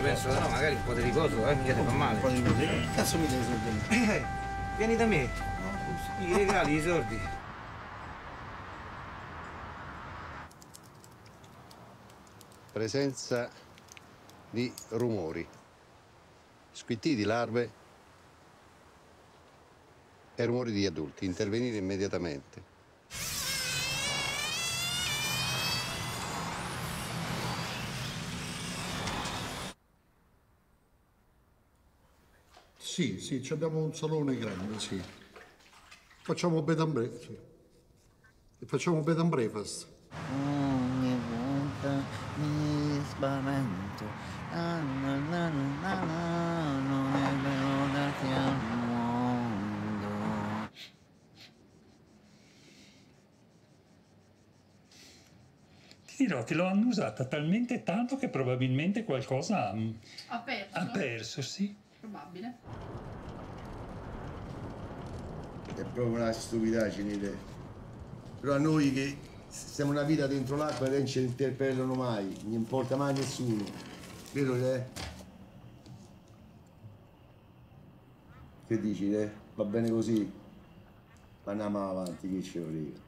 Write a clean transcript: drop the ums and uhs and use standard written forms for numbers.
penso che no, magari un po' di riposo, mica ti fa male. Un po' di riposo. Che cazzo mi dai i soldi? Vieni da me. I regali, i soldi. Presenza di rumori, squittì di larve e rumori di adulti. Intervenire immediatamente. Sì, sì, abbiamo un salone grande, sì. Facciamo bed and breakfast, sì. E facciamo bed and breakfast. Ogni volta mi spavento. Non è vero darti al mondo. Ti dirò che l'ho annusata talmente tanto che probabilmente qualcosa Ha perso? ha perso, sì. Probabile. È proprio una stupidaggine. Però a noi che stiamo una vita dentro l'acqua non ci interpellano mai, non importa mai nessuno. Vero Re? Che dici Re? Va bene così? Ma andiamo avanti, che ci frega.